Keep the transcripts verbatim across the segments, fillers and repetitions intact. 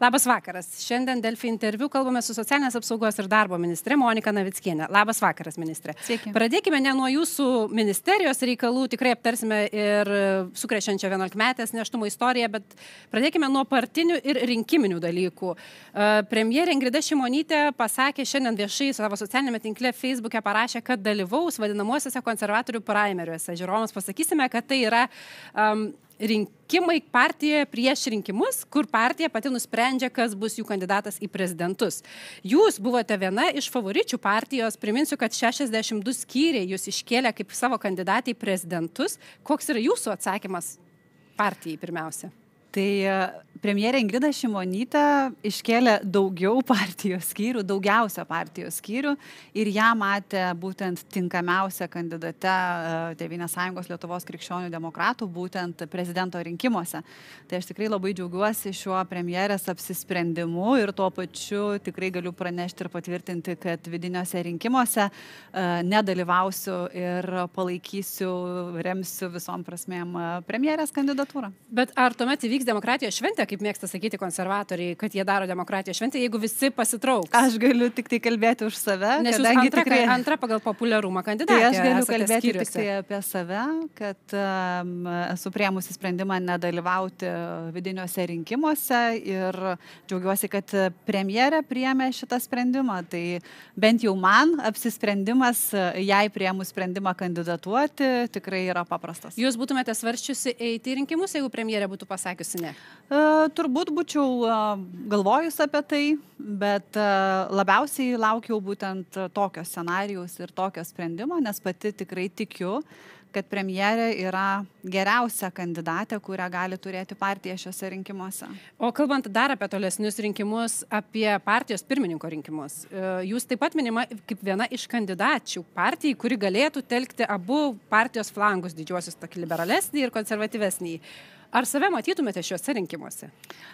Labas vakaras. Šiandien Delfi interviu kalbame su socialinės apsaugos ir darbo ministre Monika Navickiene. Labas vakaras, ministre. Sveiki. Pradėkime ne nuo jūsų ministerijos reikalų, tikrai aptarsime ir sukrečiančią vienuolikmetės nėštumo istoriją, bet pradėkime nuo partinių ir rinkiminių dalykų. Premjerė Ingrida Šimonytė pasakė šiandien viešai savo socialinėme tinkle Facebook'e parašė, kad dalyvaus vadinamuosiuose konservatorių praimeriuose. Žiūrovams pasakysime, kad tai yra um, rinkimai partijoje prieš rinkimus, kur partija pati nusprendžia, kas bus jų kandidatas į prezidentus. Jūs buvote viena iš favoričių partijos, priminsiu, kad šešiasdešimt du skyriai jūs iškėlė kaip savo kandidatą į prezidentus. Koks yra jūsų atsakymas partijai pirmiausia? Tai premjerė Ingrida Šimonytė iškėlė daugiau partijos skyrių, daugiausia partijos skyrių ir ją matė būtent tinkamiausia kandidate Tėvynės sąjungos Lietuvos krikščionių demokratų būtent prezidento rinkimuose. Tai aš tikrai labai džiaugiuosi šiuo premjerės apsisprendimu ir tuo pačiu tikrai galiu pranešti ir patvirtinti, kad vidiniuose rinkimuose nedalyvausiu ir palaikysiu, remsiu visom prasmėm premjerės kandidatūrą. Bet ar tuomet įvyks demokratijos šventė, kaip mėgsta sakyti konservatoriai, kad jie daro demokratijos šventę, jeigu visi pasitrauks? Aš galiu tik tai kalbėti už save. Nes jūs antra, tikrai... antra pagal populiarumą kandidatė. Tai aš galiu kalbėti tik tai apie save, kad um, esu priėmusi sprendimą nedalyvauti vidiniuose rinkimuose ir džiaugiuosi, kad premjerė priėmė šitą sprendimą. Tai bent jau man apsisprendimas, jai priėmus sprendimą kandidatuoti, tikrai yra paprastas. Jūs būtumėte svarsčiusi eiti į rinkimus, jeigu premjerė būtų pasakiusi ne? Uh, turbūt būčiau uh, galvojus apie tai, bet uh, labiausiai laukiau būtent tokio scenarijaus ir tokio sprendimo, nes pati tikrai tikiu, kad premjerė yra geriausia kandidatė, kurią gali turėti partija šiuose rinkimuose. O kalbant dar apie tolesnius rinkimus, apie partijos pirmininko rinkimus, jūs taip pat minima kaip viena iš kandidačių partijai, kuri galėtų telkti abu partijos flangus, didžiuosius, tokį liberalesnį ir konservatyvesnį. Ar save matytumėte šiuose rinkimuose?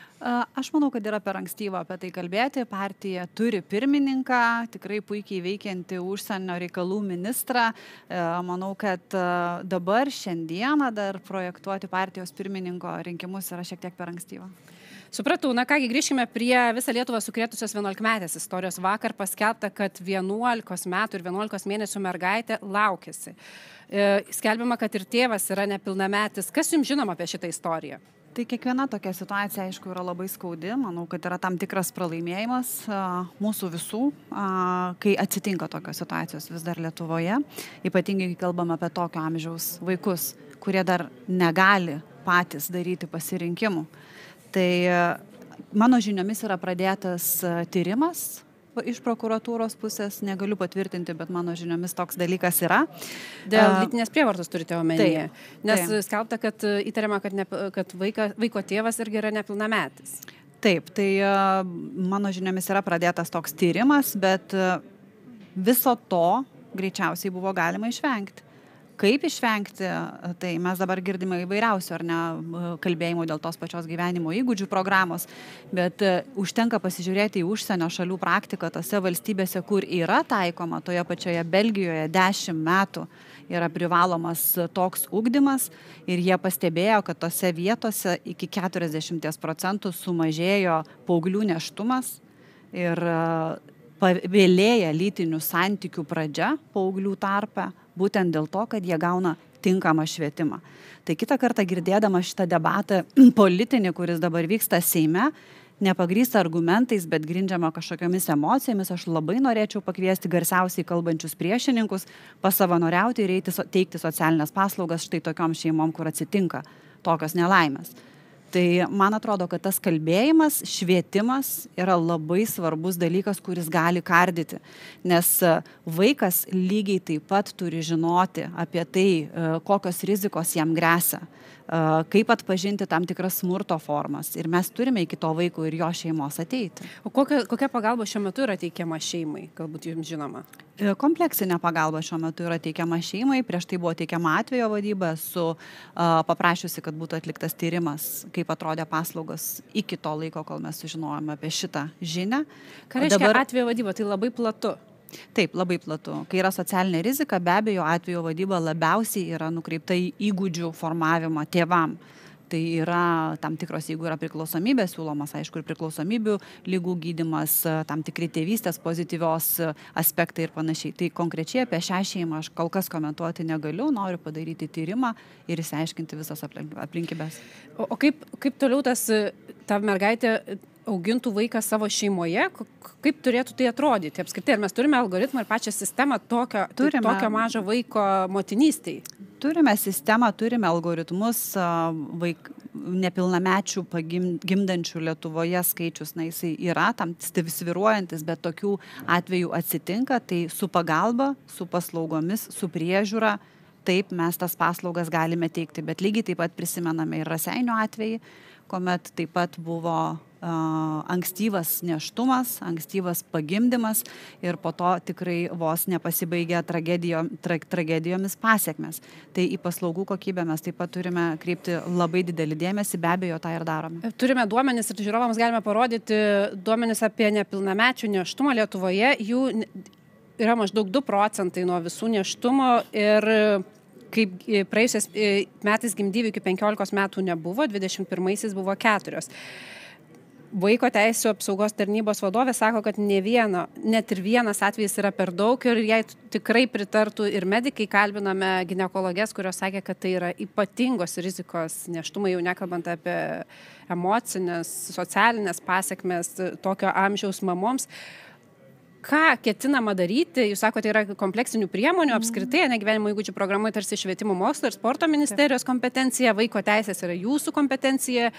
Aš manau, kad yra per ankstyva apie tai kalbėti. Partija turi pirmininką, tikrai puikiai veikianti užsienio reikalų ministrą. Manau, kad dabar šiandieną dar projektuoti partijos pirmininko rinkimus yra šiek tiek per ankstyva. Supratau, na kągi, grįžkime prie visą Lietuvą sukrėtusios vienuolikmetės istorijos. Vakar paskelbta, kad vienuolikos metų ir vienuolikos mėnesių mergaitė laukiasi. Skelbiama, kad ir tėvas yra nepilnametis. Kas jums žinoma apie šitą istoriją? Tai kiekviena tokia situacija, aišku, yra labai skaudi. Manau, kad yra tam tikras pralaimėjimas mūsų visų, kai atsitinka tokios situacijos vis dar Lietuvoje. Ypatingai, kai kalbame apie tokio amžiaus vaikus, kurie dar negali patys daryti pasirinkimų. Tai mano žiniomis yra pradėtas tyrimas iš prokuratūros pusės, negaliu patvirtinti, bet mano žiniomis toks dalykas yra. Dėl lytinės prievartos turite omenyje. Taip, nes taip. Skelbta, kad įtariama, kad, ne, kad vaika, vaiko tėvas irgi yra nepilnametis. Taip, tai mano žiniomis yra pradėtas toks tyrimas, bet viso to greičiausiai buvo galima išvengti. Kaip išvengti, tai mes dabar girdime įvairiausių, ar ne, kalbėjimų dėl tos pačios gyvenimo įgūdžių programos, bet užtenka pasižiūrėti į užsienio šalių praktiką tose valstybėse, kur yra taikoma, toje pačioje Belgijoje dešimt metų yra privalomas toks ugdymas ir jie pastebėjo, kad tose vietose iki keturiasdešimt procentų sumažėjo paauglių nėštumas ir pavėlėja lytinių santykių pradžia paauglių tarpe, būtent dėl to, kad jie gauna tinkamą švietimą. Tai kitą kartą girdėdama šitą debatą politinį, kuris dabar vyksta Seime, nepagrįsta argumentais, bet grindžiama kažkokiamis emocijomis, aš labai norėčiau pakviesti garsiausiai kalbančius priešininkus, pasavanoriauti ir eiti teikti socialinės paslaugas štai tokiom šeimom, kur atsitinka tokios nelaimės. Tai man atrodo, kad tas kalbėjimas, švietimas yra labai svarbus dalykas, kuris gali kardyti, nes vaikas lygiai taip pat turi žinoti apie tai, kokios rizikos jam gresia, kaip atpažinti tam tikras smurto formas ir mes turime iki to vaiko ir jo šeimos ateiti. O kokia, kokia pagalba šiuo metu yra teikiama šeimai, galbūt jums žinoma? Kompleksinė pagalba šiuo metu yra teikiama šeimai, prieš tai buvo teikiama atvejo vadyba, su uh, paprašiusi, kad būtų atliktas tyrimas, kaip atrodė paslaugos iki to laiko, kol mes sužinojome apie šitą žinią. Ką reiškia Dabar... atvejo vadyba? Tai labai platu. Taip, labai platu. Kai yra socialinė rizika, be abejo, atvejo vadyba labiausiai yra nukreipta į įgūdžių formavimą tėvam. Tai yra tam tikros, jeigu yra priklausomybė, siūlomas, aišku, ir priklausomybių lygų gydymas, tam tikri tėvystės pozityvios aspektai ir panašiai. Tai konkrečiai apie šią šeimą aš kol kas komentuoti negaliu, noriu padaryti tyrimą ir išsiaiškinti visas aplinkybės. O, o kaip, kaip toliau tas, ta mergaitė augintų vaiką savo šeimoje, kaip turėtų tai atrodyti apskritai? Ar mes turime algoritmą ir pačią sistemą tokio, turime, tokio mažo vaiko motinystei? Turime sistemą, turime algoritmus, vaik, nepilnamečių pagimdančių Lietuvoje skaičius, na, jisai yra tam sviruojantis, bet tokių atvejų atsitinka, tai su pagalba, su paslaugomis, su priežiūra, taip mes tas paslaugas galime teikti, bet lygiai taip pat prisimename ir Raseinių atvejį, kuomet taip pat buvo uh, ankstyvas nėštumas, ankstyvas pagimdymas ir po to tikrai vos nepasibaigė tragedijo, tra, tragedijomis pasiekmes. Tai į paslaugų kokybę mes taip pat turime kreipti labai didelį dėmesį, be abejo, tą ir darome. Turime duomenis ir žiūrovams galime parodyti duomenis apie nepilnamečių nėštumą Lietuvoje. Jų yra maždaug du procentai nuo visų nėštumo ir kaip praėjusiais metais gimdyvių iki penkiolikos metų nebuvo, dvidešimt pirmaisiais buvo keturios. Vaiko teisių apsaugos tarnybos vadovė sako, kad ne vieno, net ir vienas atvejis yra per daug ir jai tikrai pritartų ir medikai. Kalbiname ginekologės, kurios sakė, kad tai yra ypatingos rizikos nėštumai, jau nekalbant apie emocinės, socialinės pasiekmes tokio amžiaus mamoms. Ką ketinama daryti? Jūs sakote, yra kompleksinių priemonių apskritai, ne gyvenimo įgūdžių programai tarsi švietimo mokslo ir sporto ministerijos kompetencija, vaiko teisės yra jūsų kompetencija.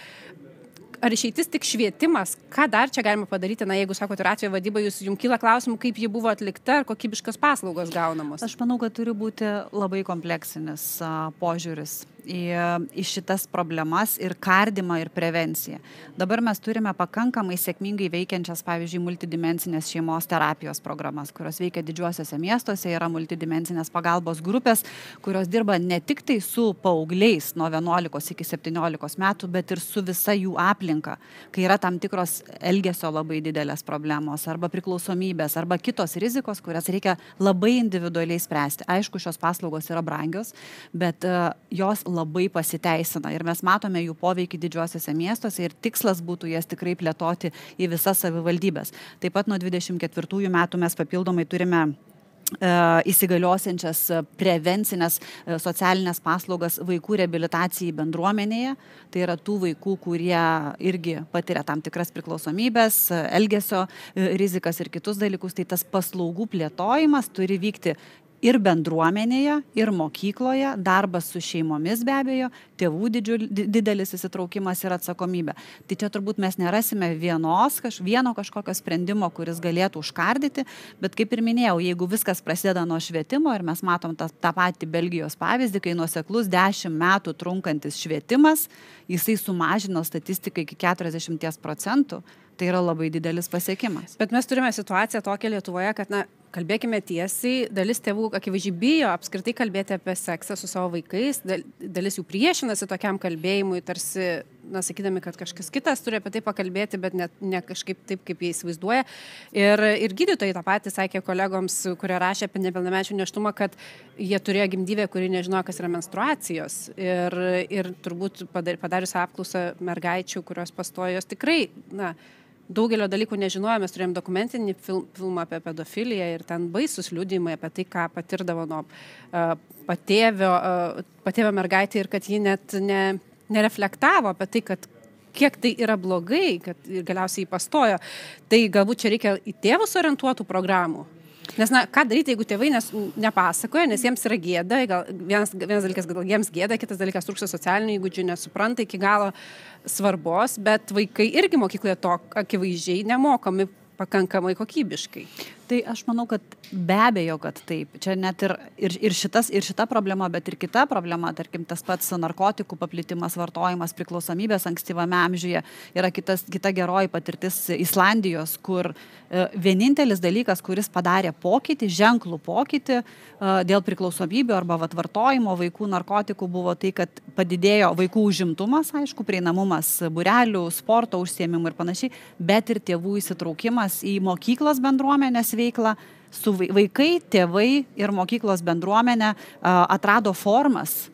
Ar išeitis tik švietimas? Ką dar čia galima padaryti? Na, jeigu sakote, ir atvejo vadyba, jūs jums kyla klausimų, kaip ji buvo atlikta, ar kokybiškas paslaugos gaunamos? Aš manau, kad turi būti labai kompleksinis a, požiūris į, į šitas problemas ir kardimą ir prevenciją. Dabar mes turime pakankamai sėkmingai veikiančias, pavyzdžiui, multidimensinės šeimos terapijos programas, kurios veikia didžiuosiuose miestuose, yra multidimensinės pagalbos grupės, kurios dirba ne tik tai su paaugliais nuo vienuolikos iki septyniolikos metų, bet ir su visa jų aplinka, kai yra tam tikros elgesio labai didelės problemos arba priklausomybės arba kitos rizikos, kurias reikia labai individualiai spręsti. Aišku, šios paslaugos yra brangios, bet uh, jos labai pasiteisina ir mes matome jų poveikį didžiuosiuose miestuose ir tikslas būtų jas tikrai plėtoti į visas savivaldybės. Taip pat nuo dvidešimt ketvirtųjų metų mes papildomai turime įsigaliosiančias prevencinės socialinės paslaugas vaikų reabilitacijai bendruomenėje. Tai yra tų vaikų, kurie irgi patiria tam tikras priklausomybės, elgesio rizikas ir kitus dalykus. Tai tas paslaugų plėtojimas turi vykti ir bendruomenėje, ir mokykloje, darbas su šeimomis be abejo, tėvų didžiul, didelis įsitraukimas ir atsakomybė. Tai čia turbūt mes nerasime vienos, kaž, vieno kažkokio sprendimo, kuris galėtų užkardyti, bet kaip ir minėjau, jeigu viskas prasideda nuo švietimo ir mes matom tą, tą patį Belgijos pavyzdį, kai nuoseklus dešimt metų trunkantis švietimas, jisai sumažino statistiką iki keturiasdešimt procentų, tai yra labai didelis pasiekimas. Bet mes turime situaciją tokią Lietuvoje, kad, na, kalbėkime tiesiai, dalis tėvų akivaizdžiai bijo apskritai kalbėti apie seksą su savo vaikais, dalis jų priešinasi tokiam kalbėjimui, tarsi, na, sakydami, kad kažkas kitas turi apie tai pakalbėti, bet ne, ne kažkaip taip, kaip jie įsivaizduoja. Ir, ir gydytojai tą patį sakė kolegoms, kurie rašė apie nepilnamečių nėštumą, kad jie turėjo gimdyvę, kuri nežinojo, kas yra menstruacijos. Ir, ir turbūt padarius apklausą mergaičių, kurios pastojo, jos tikrai, na, daugelio dalykų nežinojo, mes turėjom dokumentinį film, filmą apie pedofiliją ir ten baisus liudijimai apie tai, ką patirdavo nuo uh, patėvio, uh, patėvio mergaitė ir kad ji net ne, nereflektavo apie tai, kad kiek tai yra blogai, kad galiausiai jį pastojo. Tai galbūt čia reikia į tėvus orientuotų programų. Nes, na, ką daryti, jeigu tėvai nes, nepasakoja, nes jiems yra gėda, gal, vienas, vienas dalykas, gal jiems gėda, kitas dalykas trūksta socialinių įgūdžių, nesupranta iki galo svarbos, bet vaikai irgi mokykloje to akivaizdžiai nemokomi pakankamai kokybiškai. Tai aš manau, kad be abejo, kad taip. Čia net ir, ir, ir, šitas, ir šita problema, bet ir kita problema, tarkim, tas pats narkotikų paplitimas, vartojimas, priklausomybės ankstyvame amžiuje yra kitas, kita geroji patirtis Islandijos, kur e, vienintelis dalykas, kuris padarė pokytį, ženklų pokytį e, dėl priklausomybių arba vat, vartojimo vaikų narkotikų buvo tai, kad padidėjo vaikų užimtumas, aišku, prieinamumas būrelių, sporto užsiėmimų ir panašiai, bet ir tėvų įsitraukimas į mokyklos bendruomenės veiklą, su vaikai, tėvai ir mokyklos bendruomenė a, atrado formas,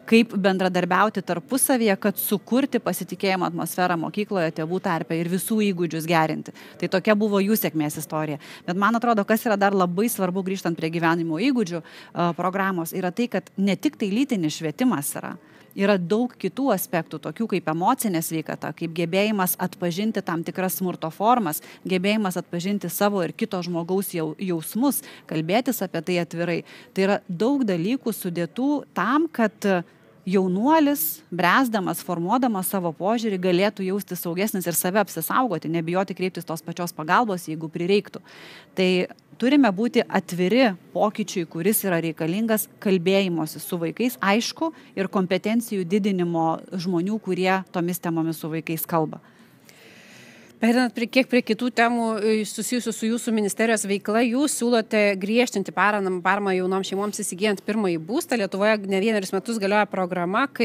kaip bendradarbiauti tarpusavyje, kad sukurti pasitikėjimo atmosferą mokykloje, tėvų tarpe ir visų įgūdžius gerinti. Tai tokia buvo jų sėkmės istorija. Bet man atrodo, kas yra dar labai svarbu grįžtant prie gyvenimo įgūdžių uh, programos, yra tai, kad ne tik tai lytinis švietimas yra. Yra daug kitų aspektų, tokių kaip emocinė sveikata, kaip gebėjimas atpažinti tam tikras smurto formas, gebėjimas atpažinti savo ir kito žmogaus jausmus, kalbėtis apie tai atvirai. Tai yra daug dalykų sudėtų tam, kad jaunuolis, bręsdamas, formuodamas savo požiūrį, galėtų jausti saugesnis ir save apsisaugoti, nebijoti kreiptis tos pačios pagalbos, jeigu prireiktų. Tai turime būti atviri pokyčiui, kuris yra reikalingas kalbėjimosi su vaikais, aišku, ir kompetencijų didinimo žmonių, kurie tomis temomis su vaikais kalba. Perinant prie, kiek prie kitų temų susijusių su jūsų ministerijos veikla, jūs siūlote griežtinti paramą, paramą jaunoms šeimoms įsigijant pirmąjį būstą. Lietuvoje ne vienerius metus galioja programa, kai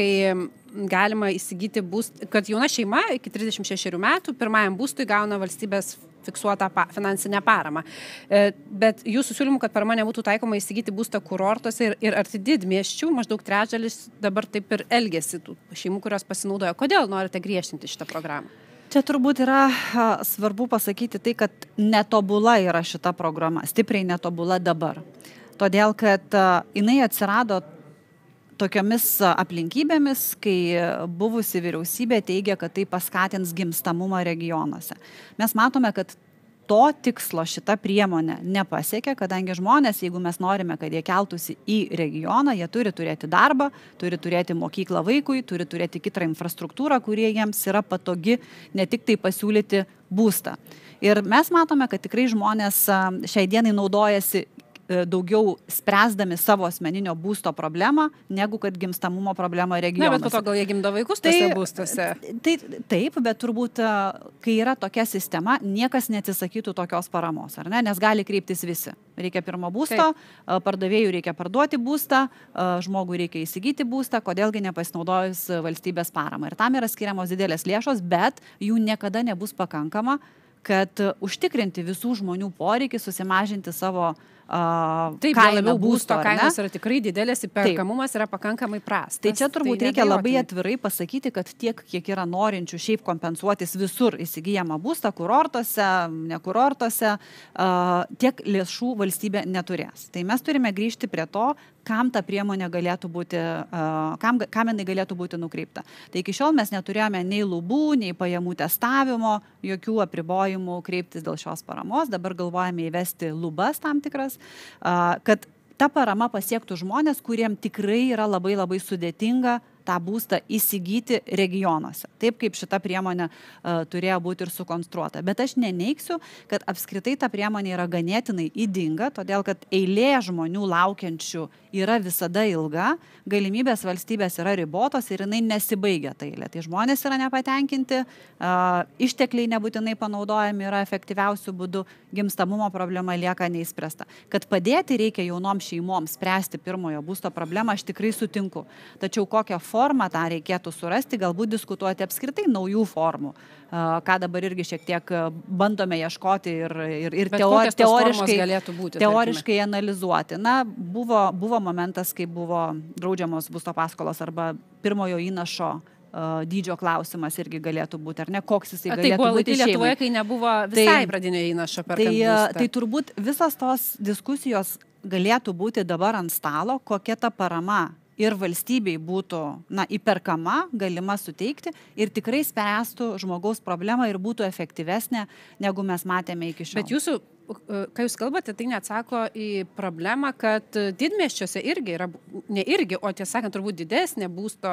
galima įsigyti būstą, kad jauna šeima iki trisdešimt šešerių metų pirmajam būstui gauna valstybės fiksuotą pa, finansinę paramą. E, bet jūsų siūlymų, kad parama nebūtų taikoma įsigyti būstą kurortuose ir, ir arti didmiesčių, maždaug trečdalis dabar taip ir elgesi tų šeimų, kurios pasinaudoja. Kodėl norite griežtinti šitą programą? Čia turbūt yra svarbu pasakyti tai, kad netobula yra šita programa, stipriai netobula dabar. Todėl, kad jinai atsirado tokiomis aplinkybėmis, kai buvusi vyriausybė teigia, kad tai paskatins gimstamumą regionuose. Mes matome, kad to tikslo šita priemonė nepasiekia, kadangi žmonės, jeigu mes norime, kad jie keltųsi į regioną, jie turi turėti darbą, turi turėti mokyklą vaikui, turi turėti kitą infrastruktūrą, kurie jiems yra patogi, ne tik tai pasiūlyti būstą. Ir mes matome, kad tikrai žmonės šiai dienai naudojasi daugiau spręsdami savo asmeninio būsto problemą, negu kad gimstamumo problemą regionuose. Na, bet po to gal jie gimdo vaikus tose tai, būstuose. Tai, taip, bet turbūt, kai yra tokia sistema, niekas neatsisakytų tokios paramos, ar ne? Nes gali kreiptis visi. Reikia pirmo būsto, taip. Pardavėjų reikia parduoti būstą, žmogui reikia įsigyti būstą, kodėlgi nepasinaudojus valstybės paramą. Ir tam yra skiriamos didelės lėšos, bet jų niekada nebus pakankama, kad užtikrinti visų žmonių poreikį, susimažinti savo Uh, Taip, kainą labiau būsto būsto, kainos yra tikrai didelės, įperkamumas yra pakankamai prastas. Tai čia turbūt tai reikia labai atvirai pasakyti, kad tiek, kiek yra norinčių šiaip kompensuotis visur įsigijamą būstą, kurortuose, nekurortuose, uh, tiek lėšų valstybė neturės. Tai mes turime grįžti prie to, kam ta priemonė galėtų būti, uh, kam, kam jinai galėtų būti nukreipta. Tai iki šiol mes neturėjome nei lubų, nei pajamų testavimo, jokių apribojimų kreiptis dėl šios paramos. Dabar galvojame įvesti lubas tam tikras, kad ta parama pasiektų žmonės, kuriem tikrai yra labai labai sudėtinga tą būstą įsigyti regionuose. Taip kaip šita priemonė uh, turėjo būti ir sukonstruota. Bet aš neneiksiu, kad apskritai ta priemonė yra ganėtinai ydinga, todėl kad eilė žmonių laukiančių yra visada ilga, galimybės valstybės yra ribotos ir jinai nesibaigia ta eilė. Tai žmonės yra nepatenkinti, uh, ištekliai nebūtinai panaudojami yra efektyviausių būdų, gimstamumo problema lieka neįspręsta. Kad padėti reikia jaunoms šeimoms spręsti pirmojo būsto problemą, aš tikrai sutinku. Tačiau kokią formą tą reikėtų surasti, galbūt diskutuoti apskritai naujų formų, ką dabar irgi šiek tiek bandome ieškoti ir, ir, ir teori, teoriškai, būti, teoriškai analizuoti. Na, buvo, buvo momentas, kai buvo draudžiamos būsto paskolos arba pirmojo įnašo uh, dydžio klausimas irgi galėtų būti, ar ne, koks jisai galėtų būti šeimai. Tai buvo laikai Lietuvoje, kai nebuvo visai tai, pradinio įnašo perkant tai, būstą. Tai turbūt visas tos diskusijos galėtų būti dabar ant stalo, kokia ta parama ir valstybei būtų, na, įperkama, galima suteikti ir tikrai spręstų žmogaus problemą ir būtų efektyvesnė, negu mes matėme iki šiol. Bet jūsų, kai jūs kalbate, tai neatsako į problemą, kad didmiesčiuose irgi yra, ne irgi, o tiesą sakant, turbūt didesnė būsto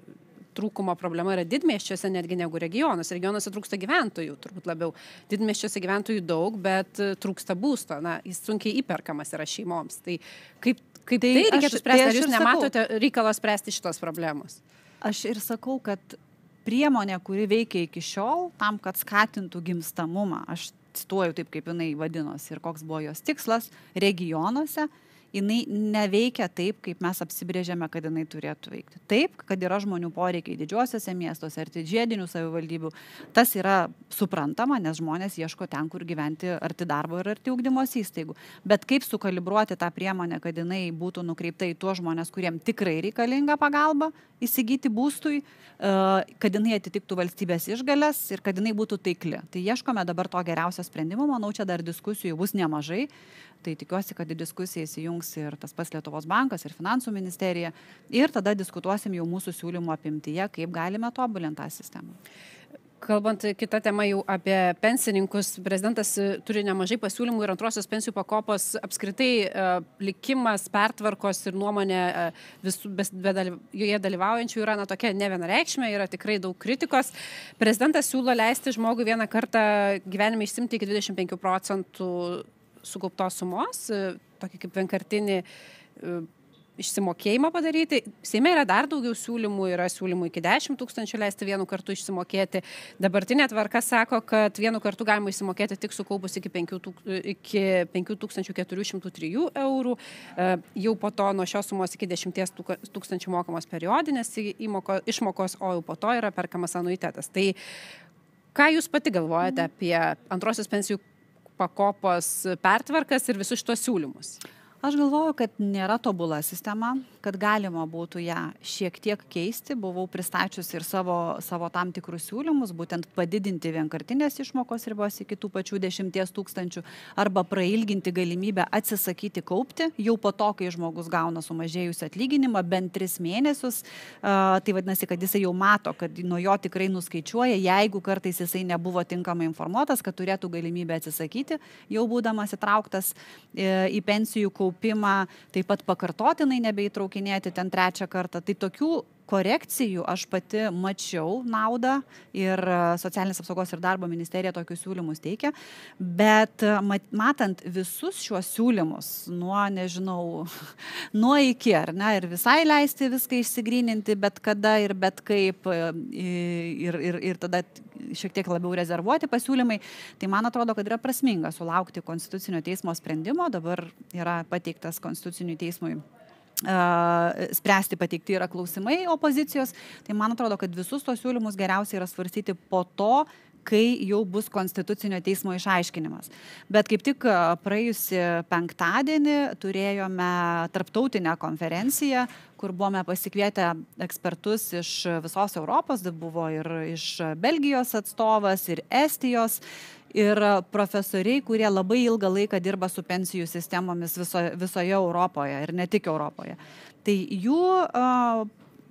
trūkumo problema yra didmiesčiuose netgi negu regionuose. Regionuose trūksta gyventojų, turbūt labiau. Didmiesčiuose gyventojų daug, bet trūksta būsto. Na, jis sunkiai įperkamas yra šeimoms. Tai kaip Kaip tai, tai reikėtų spręsti, tai ar jūs nematote reikalo spręsti šitos problemos? Aš ir sakau, kad priemonė, kuri veikia iki šiol, tam, kad skatintų gimstamumą, aš cituoju taip, kaip jinai vadinosi ir koks buvo jos tikslas, regionuose, jinai neveikia taip, kaip mes apsibrėžėme, kad jinai turėtų veikti. Taip, kad yra žmonių poreikiai didžiuosiuose miestuose arti žiedinių savivaldybių, tas yra suprantama, nes žmonės ieško ten, kur gyventi arti darbo ir arti ugdymos įstaigų. Bet kaip sukalibruoti tą priemonę, kad jinai būtų nukreipta į tuos žmonės, kuriem tikrai reikalinga pagalba įsigyti būstui, kad jinai atitiktų valstybės išgalės ir kad jinai būtų taikli. Tai ieškome dabar to geriausio sprendimo, manau, čia dar diskusijų bus nemažai. Tai tikiuosi, kad į diskusiją įsijungs ir tas pats Lietuvos bankas, ir finansų ministerija. Ir tada diskutuosim jau mūsų siūlymų apimtyje, kaip galime tobulinti tą sistemą. Kalbant kitą temą jau apie pensininkus, prezidentas turi nemažai pasiūlymų ir antrosios pensijų pakopos apskritai likimas, pertvarkos ir nuomonė visų joje dalyvaujančių yra na, tokia nevienareikšmė, yra tikrai daug kritikos. Prezidentas siūlo leisti žmogui vieną kartą gyvenime išsimti iki dvidešimt penkių procentų sukauptos sumos, tokį kaip vienkartinį išsimokėjimą padaryti. Seime yra dar daugiau siūlymų, yra siūlymų iki dešimt tūkstančių leisti vienu kartu išsimokėti. Dabartinė tvarka sako, kad vienu kartu galima išsimokėti tik sukaupus iki penkių tūkstančių keturių šimtų trijų eurų. Jau po to nuo šios sumos iki dešimties tūkstančių mokamos periodinės įmoko, išmokos, o jau po to yra perkamas anuitetas. Tai ką jūs pati galvojate apie antrosios pensijų pakopos pertvarkas ir visus šitos siūlymus? Aš galvoju, kad nėra tobula sistema, kad galima būtų ją šiek tiek keisti. Buvau pristačius ir savo, savo tam tikrus siūlymus, būtent padidinti vienkartinės išmokos ribos iki tų pačių dešimties tūkstančių arba prailginti galimybę atsisakyti kaupti jau po to, kai žmogus gauna sumažėjusią atlyginimą bent tris mėnesius. Uh, tai vadinasi, kad jisai jau mato, kad nuo jo tikrai nuskaičiuoja, jeigu kartais jisai nebuvo tinkamai informuotas, kad turėtų galimybę atsisakyti, jau būdamas įtrauktas uh, į pensijų kaupimą. Taip pat pakartotinai nebeįtraukinėti ten trečią kartą. Tai tokių korekcijų aš pati mačiau naudą ir Socialinės apsaugos ir darbo ministerija tokius siūlymus teikia, bet matant visus šiuos siūlymus nuo, nežinau, nuo iki, ar ne, ir visai leisti viską išsigryninti, bet kada ir bet kaip, ir, ir, ir tada šiek tiek labiau rezervuoti pasiūlymai, tai man atrodo, kad yra prasminga sulaukti Konstitucinio teismo sprendimo, dabar yra pateiktas Konstituciniui teismui spręsti pateikti yra klausimai opozicijos, tai man atrodo, kad visus tos siūlymus geriausiai yra svarstyti po to, kai jau bus Konstitucinio teismo išaiškinimas. Bet kaip tik praėjusį penktadienį turėjome tarptautinę konferenciją, kur buvome pasikvietę ekspertus iš visos Europos, buvo ir iš Belgijos atstovas, ir Estijos, ir profesoriai, kurie labai ilgą laiką dirba su pensijų sistemomis viso, visoje Europoje ir ne tik Europoje. Tai jų uh,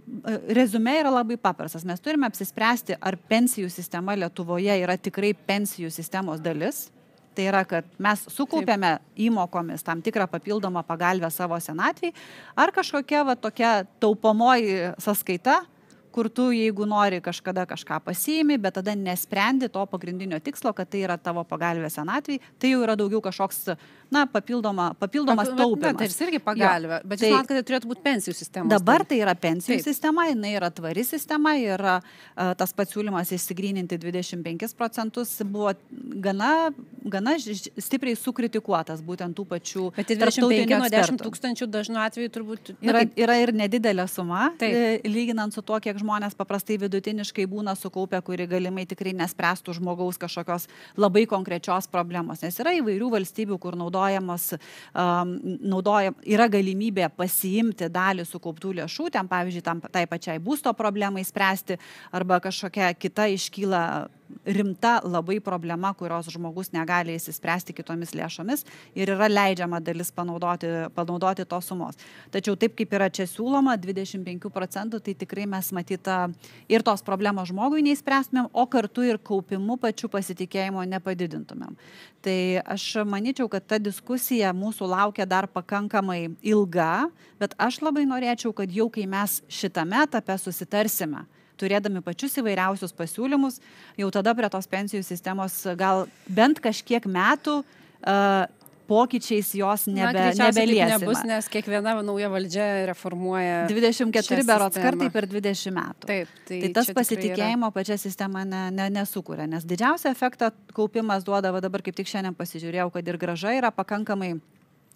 rezume yra labai paprastas. Mes turime apsispręsti, ar pensijų sistema Lietuvoje yra tikrai pensijų sistemos dalis. Tai yra, kad mes sukaupėme įmokomis tam tikrą papildomą pagalbę savo senatvei, ar kažkokia va, tokia taupomoji sąskaita, kur tu, jeigu nori, kažkada kažką pasiimi, bet tada nesprendi to pagrindinio tikslo, kad tai yra tavo pagalbė senatvei, tai jau yra daugiau kažkoks, na, papildoma, papildomas Pap, taupimas. Tai irgi pagalbė, bet tai, jūs manot, kad tai turėtų būti pensijų sistema. Dabar tai yra pensijų Taip. sistema, jinai yra tvari sistema ir uh, tas pasiūlymas išsigryninti dvidešimt penkis procentus buvo gana, gana stipriai sukritikuotas būtent tų pačių tarptautinių nuo dešimt tūkstančių dažnu atveju turbūt... Yra, yra ir nedidelė suma, Taip. lyginant su tuo, kiek žmonės paprastai vidutiniškai būna sukaupę, kuri galimai tikrai nespręstų žmogaus kažkokios labai konkrečios problemos. Nes yra įvairių valstybių, kur naudojamos, um, naudojam, yra galimybė pasiimti dalį sukauptų lėšų, ten pavyzdžiui, tam, tai pačiai būsto problemai spręsti, arba kažkokia kita iškyla rimta labai problema, kurios žmogus negali įsispręsti kitomis lėšomis ir yra leidžiama dalis panaudoti, panaudoti tos sumos. Tačiau taip kaip yra čia siūloma, dvidešimt penkių procentų, tai tikrai mes matyta ir tos problemos žmogui neįspręstumėm, o kartu ir kaupimu pačių pasitikėjimo nepadidintumėm. Tai aš manyčiau, kad ta diskusija mūsų laukia dar pakankamai ilga, bet aš labai norėčiau, kad jau kai mes šitame etape susitarsime, turėdami pačius įvairiausius pasiūlymus, jau tada prie tos pensijų sistemos gal bent kažkiek metų uh, pokyčiais jos nebe, nebeliesime. Nebus, nes kiekviena nauja valdžia reformuoja dvidešimt keturi berods kartai per dvidešimt metų. Taip, tai, tai tas pasitikėjimo yra... pačia sistema ne, ne, nesukuria, nes didžiausią efektą kaupimas duoda, va dabar kaip tik šiandien pasižiūrėjau, kad ir grąža yra pakankamai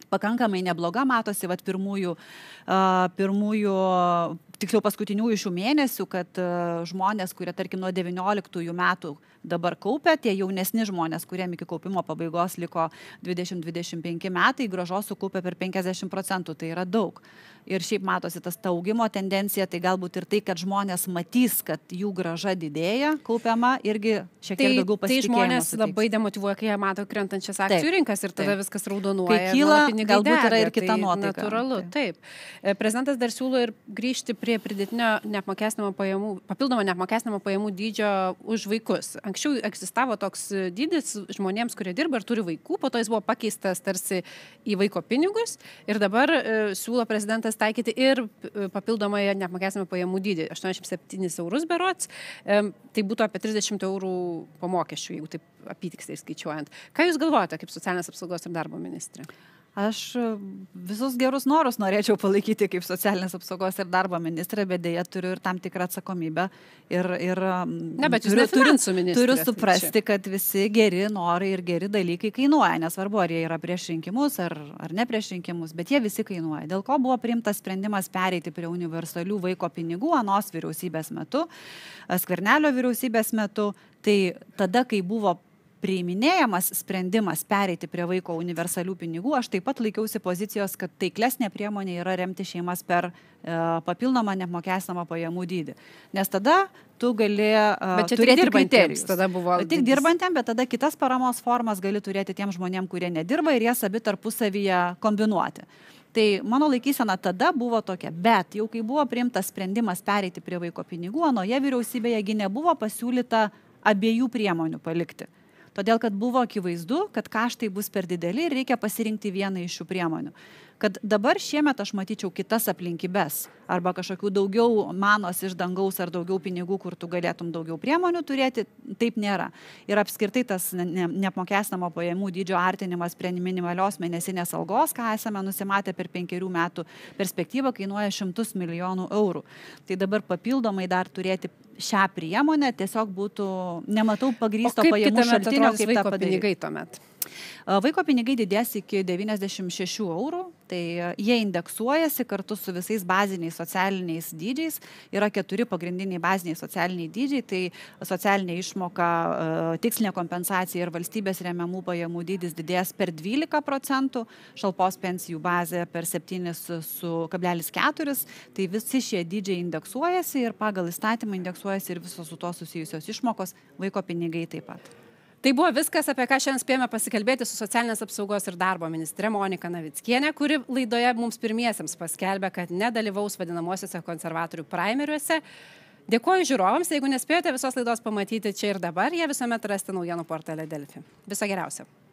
pakankamai nebloga, matosi, vat, pirmųjų, uh, pirmųjų, tiksliau paskutiniųjų šių mėnesių, kad uh, žmonės, kurie, tarkim, nuo devynioliktųjų metų dabar kaupia, tie jaunesni žmonės, kuriem iki kaupimo pabaigos liko dvidešimt dvidešimt penki metai, grąžos sukaupia per penkiasdešimt procentų, tai yra daug. Ir šiaip matosi tas ta augimo tendencija, tai galbūt ir tai, kad žmonės matys, kad jų grąža didėja, kaupiama, irgi šiek tiek tai, daugiau pasitikėjimo. Tai žmonės suteiks. Labai demotyvuoja, kai jie mato krentančias akcijų taip, rinkas ir tada taip. Viskas raudonuoja. Kai kyla, galbūt dega, yra ir kita tai nuotaika. Natūralu, taip. taip. Prezidentas dar siūlo ir grįžti prie pridėtinio neapmokestinamo pajamų, papildomo neapmokestinamo pajamų dydžio už vaikus. Anksčiau egzistavo toks dydis žmonėms, kurie dirba ir turi vaikų, po to jis buvo pakeistas tarsi į vaiko pinigus ir dabar e, siūlo prezidentas taikyti ir papildomai neapmokestinamą pajamų dydį aštuoniasdešimt septynis eurus berods, e, tai būtų apie trisdešimt eurų po mokesčių, jeigu taip apytiksliai skaičiuojant. Ką Jūs galvojate kaip socialinės apsaugos ir darbo ministrė? Aš visus gerus norus norėčiau palaikyti kaip socialinės apsaugos ir darbo ministrė, bet dėja turiu ir tam tikrą atsakomybę. Ir, ir, ne, bet Jūs turiu, ne finansų ministrė. Turiu suprasti, kad visi geri norai ir geri dalykai kainuoja. Nesvarbu, ar jie yra prieš rinkimus, ar, ar ne prieš rinkimus, bet jie visi kainuoja. Dėl ko buvo priimtas sprendimas pereiti prie universalių vaiko pinigų anos vyriausybės metu, Skvernelio vyriausybės metu, tai tada, kai buvo priiminėjamas sprendimas pereiti prie vaiko universalių pinigų, aš taip pat laikiausi pozicijos, kad taiklesnė priemonė yra remti šeimas per e, papildomą neapmokestinamą pajamų dydį. Nes tada tu gali e, turėti kriterijus. Tada buvo tik dirbantiem, bet tada kitas paramos formas gali turėti tiem žmonėm, kurie nedirba ir jas abi tarpusavyje kombinuoti. Tai mano laikysena tada buvo tokia, bet jau kai buvo priimtas sprendimas pereiti prie vaiko pinigų, anoje vyriausybėje gi nebuvo pasiūlyta abiejų priemonių palikti. Todėl, kad buvo akivaizdu, kad kaštai bus per dideli ir reikia pasirinkti vieną iš šių priemonių. Kad dabar šiemet aš matyčiau kitas aplinkybes arba kažkokių daugiau manos iš dangaus ar daugiau pinigų, kur tu galėtum daugiau priemonių turėti, taip nėra. Ir apskritai tas ne, neapmokestinamo pajamų dydžio artinimas prie minimalios mėnesinės algos, ką esame nusimatę per penkerių metų perspektyvą, kainuoja šimtus milijonų eurų. Tai dabar papildomai dar turėti šią priemonę tiesiog būtų, nematau pagrįsto pajamų šaltinio, kaip tą padaryti. Pinigai tuomet? Vaiko pinigai didės iki devyniasdešimt šešių eurų, tai jie indeksuojasi kartu su visais baziniais socialiniais dydžiais. Yra keturi pagrindiniai baziniai socialiniai dydžiai, tai socialinė išmoka, tikslinė kompensacija ir valstybės remiamų pajamų dydis didės per dvylika procentų, šalpos pensijų bazė per septyni kablelis keturi, tai visi šie dydžiai indeksuojasi ir pagal įstatymą indeksuojasi ir visos su to susijusios išmokos, vaiko pinigai taip pat. Tai buvo viskas, apie ką šiandien spėjome pasikalbėti su socialinės apsaugos ir darbo ministre Monika Navickienė, kuri laidoje mums pirmiesiems paskelbė, kad nedalyvaus vadinamosiuose konservatorių praimeriuose. Dėkuoju žiūrovams, jeigu nespėjote visos laidos pamatyti čia ir dabar, jie visuomet rasti naujienų portale Delfi. Viso geriausio.